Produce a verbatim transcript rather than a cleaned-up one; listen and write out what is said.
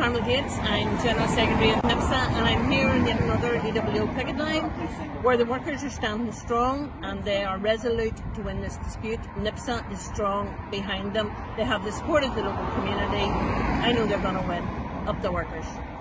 Carmel Gates. I'm General Secretary of NIPSA, and I'm here in yet another E W O picket line where the workers are standing strong and they are resolute to win this dispute. NIPSA is strong behind them. They have the support of the local community. I know they're going to win. Up the workers.